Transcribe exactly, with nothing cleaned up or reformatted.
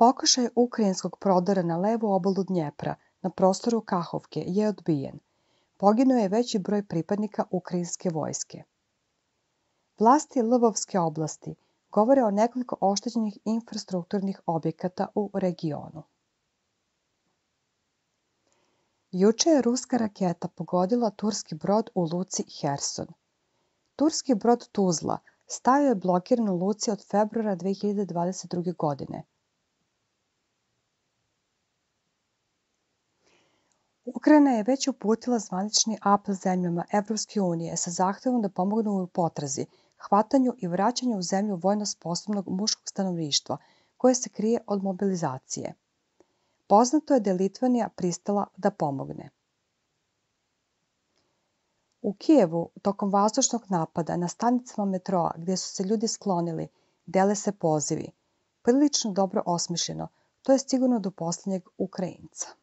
Pokušaj ukrajinskog prodora na levu obalu Dnjepra na prostoru Kahovke je odbijen. Poginuo je veći broj pripadnika ukrajinske vojske. Vlasti Lvovske oblasti govore o nekoliko oštećenih infrastrukturnih objekata u regionu. Juče je ruska raketa pogodila turski brod u luci Herson. Turski brod Tuzla stajao je blokiran u luci od februara dve hiljade dvadeset druge. godine. Ukrajina je već uputila zvanični apel zemljama Evropske unije sa zahtevom da pomognu u potrazi, hvatanju i vraćanju u zemlju vojno sposobnog muškog stanovništva koje se krije od mobilizacije. Poznato je da je Litvanija pristala da pomogne. U Kijevu, tokom vazdušnog napada na stanicama metroa gdje su se ljudi sklonili, dele se pozivi. Prilično dobro osmišljeno, to je sigurno do posljednjeg Ukrajinca.